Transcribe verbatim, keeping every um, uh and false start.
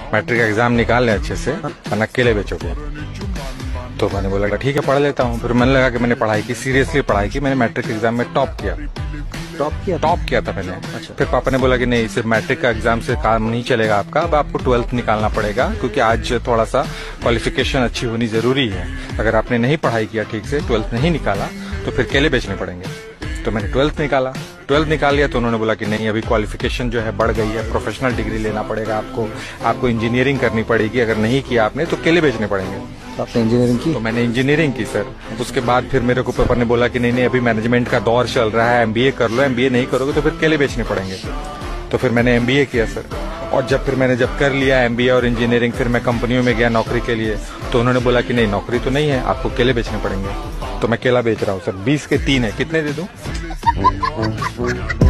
Matric का exam निकाल लें अच्छे से वरना केले बेचोगे। तो मैंने बोला ठीक है पढ़ लेता हूँ। फिर मैंने लगा कि मैंने पढ़ाई की, सीरियसली पढ़ाई की। मैंने मैट्रिक एग्जाम में टॉप किया टॉप किया टॉप किया था मैंने। अच्छा। फिर पापा ने बोला कि नहीं, सिर्फ मैट्रिक का एग्जाम से काम नहीं चलेगा आपका, अब आपको ट्वेल्थ निकालना पड़ेगा, क्योंकि आज थोड़ा सा क्वालिफिकेशन अच्छी होनी जरूरी है। अगर आपने नहीं पढ़ाई किया ठीक से, ट्वेल्थ नहीं निकाला, तो फिर केले बेचने पड़ेंगे। तो मैंने ट्वेल्थ निकाला ट्वेल्थ निकाल लिया तो उन्होंने बोला कि नहीं, अभी क्वालिफिकेशन जो है बढ़ गई है, प्रोफेशनल डिग्री लेना पड़ेगा आपको, आपको इंजीनियरिंग करनी पड़ेगी। अगर नहीं किया आपने तो केले बेचने पड़ेंगे। तो आपने इंजीनियरिंग की? तो मैंने इंजीनियरिंग की सर। उसके बाद फिर मेरे को पापा ने बोला कि नहीं नहीं, अभी मैनेजमेंट का दौर चल रहा है, एमबीए कर लो, एमबीए नहीं करोगे तो फिर केले बेचने पड़ेंगे। तो फिर मैंने एमबीए किया सर। और जब फिर मैंने जब कर लिया एमबीए और इंजीनियरिंग, फिर मैं कंपनियों में गया नौकरी के लिए। तो उन्होंने बोला कि नहीं, नौकरी तो नहीं है, आपको केले बेचने पड़ेंगे। तो मैं केला बेच रहा हूँ सर। बीस के तीन है, कितने दे दूं?